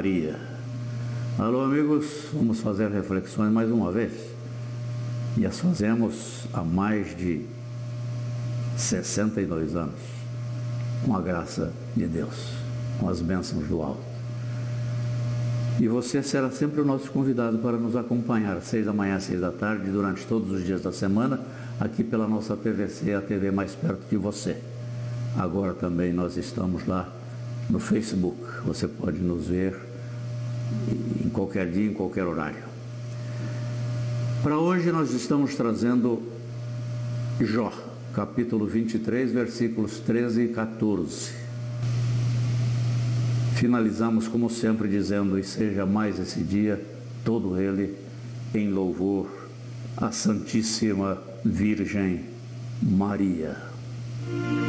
Maria. Alô, amigos, vamos fazer reflexões mais uma vez. E as fazemos há mais de 62 anos, com a graça de Deus, com as bênçãos do alto. E você será sempre o nosso convidado para nos acompanhar às 6 da manhã, às 6 da tarde, durante todos os dias da semana, aqui pela nossa PVC, a TV mais perto de você. Agora também nós estamos lá no Facebook, você pode nos ver em qualquer dia, em qualquer horário. Para hoje nós estamos trazendo Jó, capítulo 23, versículos 13 e 14. Finalizamos como sempre dizendo: e seja mais esse dia, todo ele em louvor à Santíssima Virgem Maria.